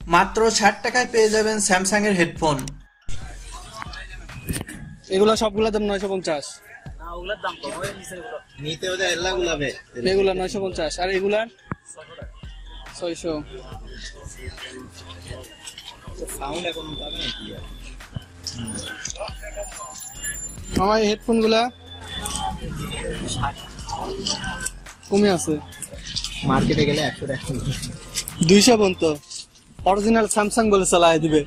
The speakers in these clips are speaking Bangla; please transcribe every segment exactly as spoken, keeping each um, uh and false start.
মাত্র ষাট টাকায় পেয়ে যাবেন স্যামসাং এর হেডফোন। এগুলা সবগুলা দাম নয়শো পঞ্চাশ। এগুলা নয়শো পঞ্চাশ আর এগুলার ছয়শো। আমার হেডফোন গুলা কমে আছে, মার্কেটে গেলে একশো টাকা দুইশো পর্যন্ত। অরিজিনাল স্যামসাং বলে চালায় দিবে।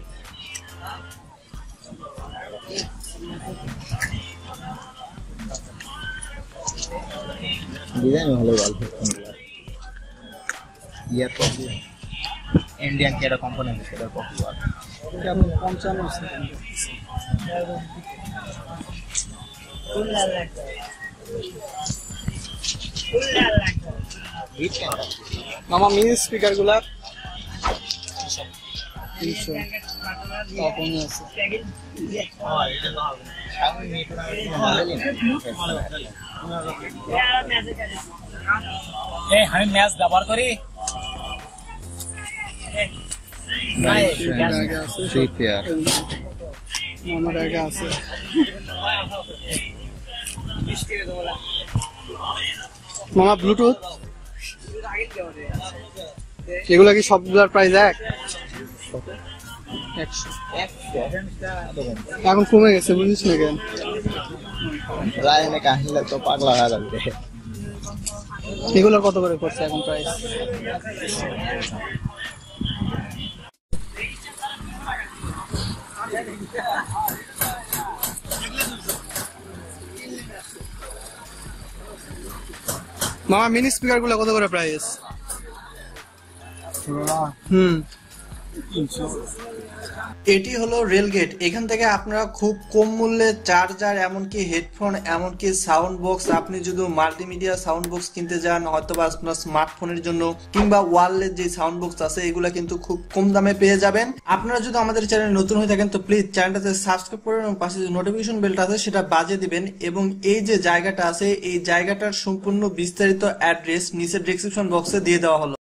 ডিজাইন ভালো ভালো ইয়ারপড ইন্ডিয়ান কেরা কোম্পানি সেটা পপুলার পঞ্চান্ন আছে। মামা মিনি স্পিকার গুলা তিনশো কমে আছে। আমি ম্যাচ ব্যবহার করি। আমার আগে আছে। মামা ব্লুটুথ এগুলা কি সবগুলার প্রাইস এক? একশো। এখন কমে গেছে বুঝিস না কেন? কাহিনী তো পাগলা হয়ে যাবে। এগুলো কত করে করছে এখন প্রাইস? মামা মিনি স্পিকার গুলো কত করে প্রাইস? হুম এটি হলো রেলগেট। এখান থেকে আপনারা খুব কম মূল্যে চার্জার, এমনকি হেডফোন, এমনকি সাউন্ড বক্স, আপনি যদি মাল্টিমিডিয়া সাউন্ড বক্স কিনতে যান হয়তো বা আপনার স্মার্টফোনের জন্য কিংবা ওয়ারলেস যে সাউন্ড বক্স আছে এগুলা কিন্তু খুব কম দামে পেয়ে যাবেন। আপনারা যদি আমাদের চ্যানেলে নতুন হয়ে থাকেন তো প্লিজ চ্যানেলটাতে সাবস্ক্রাইব করবেন এবং পাশে যে নোটিফিকেশন বেলটা আছে সেটা বাজিয়ে দিবেন। এবং এই যে জায়গাটা আছে এই জায়গাটার সম্পূর্ণ বিস্তারিত অ্যাড্রেস নিচে ডেসক্রিপশন বক্সে দিয়ে দেওয়া হলো।